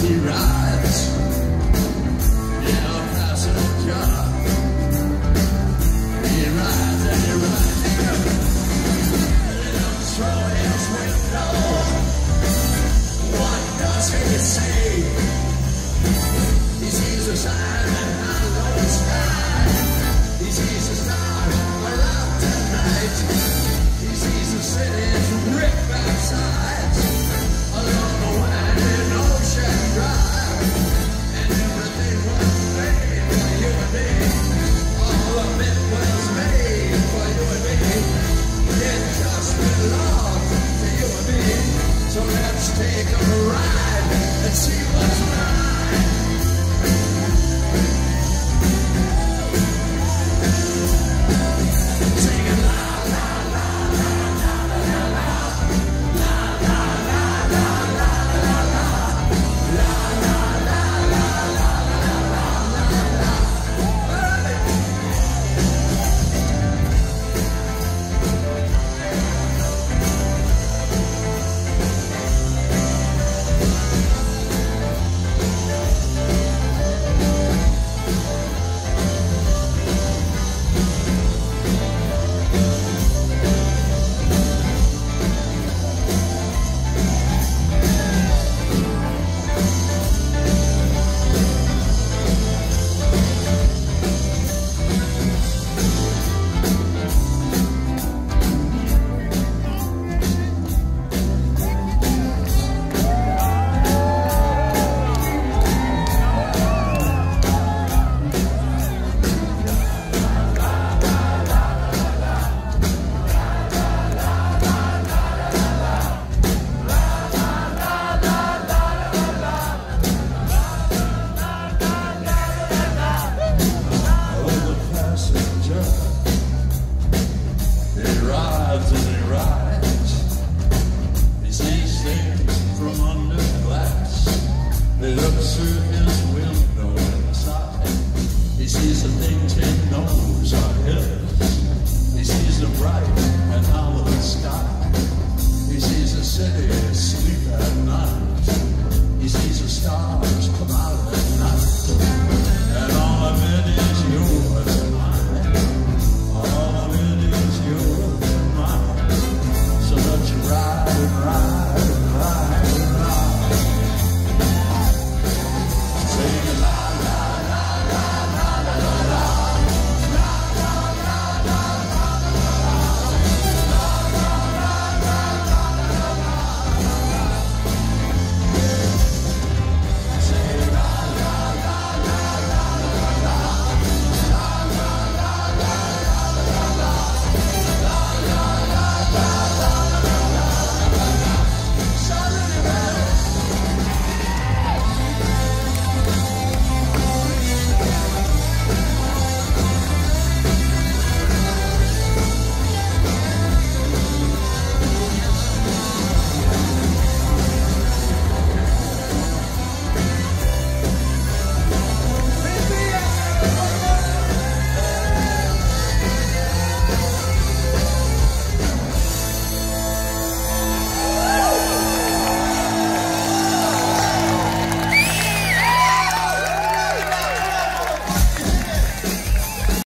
he rides. Yeah, passenger. He rides and he rides. He looks through his window. What does he see? He sees a sign in the low sky. He sees a star around tonight. He sees the city's ripped back sides along the winding ocean drive. And everything was made for you and me. All of it was made for you and me. It just belongs to you and me. So let's take a ride and see what's mine. He sees things from under glass. They look through his